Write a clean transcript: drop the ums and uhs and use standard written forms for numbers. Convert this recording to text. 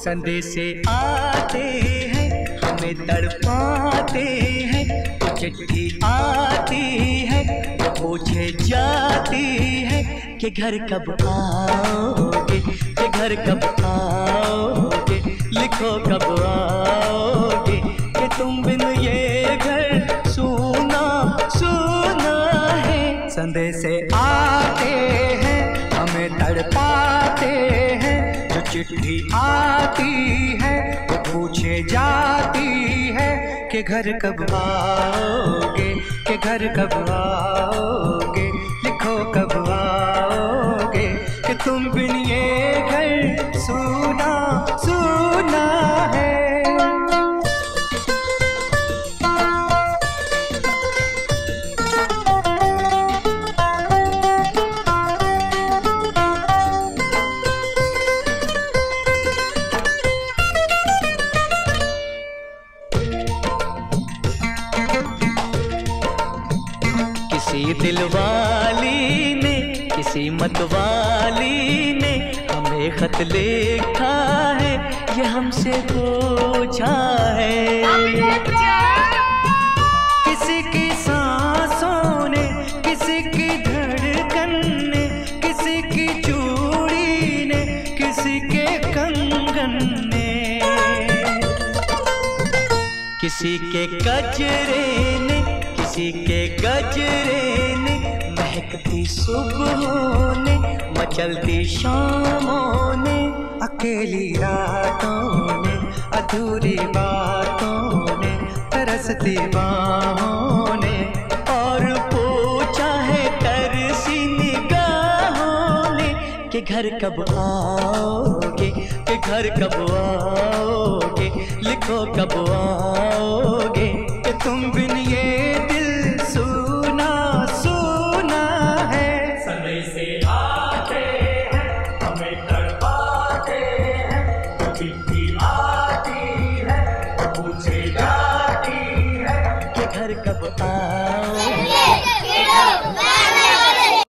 संदेशे आते हैं हमें तड़पाते हैं, चिट्ठी आती है पूछे जाती है कि घर कब आओगे, कि घर कब आओगे, लिखो कब आओगे, कि तुम बिन ये घर सूना सूना है। संदेशे आते हैं हमें तड़पाते हैं, जो चिट्ठी आती है वो पूछे जाती है कि घर कब आओगे, कि घर कब आओगे, लिखो कब आओगे, कि तुम बिन ये घर सूना सूना है। किसी दिलवाली ने, किसी मतवाली ने हमें खत लिखा है, ये हमसे पूछा है। किसी की सांसों ने, किसी की धड़कन ने, किसी की चूड़ी ने, किसी के कंगन ने, किसी के गजरे ने, किसी के गजरे ने, महकती सुबहों ने, मचलती शामों ने, अकेली रातों ने, अधूरी बातों ने, तरसती बाहों ने, और पूछा है तरसी निगाहों ने कि घर कब आओगे, कि घर कब आओगे, लिखो कब आओगे, कि तुम बिन ये दिल सूना सूना है। संदेशे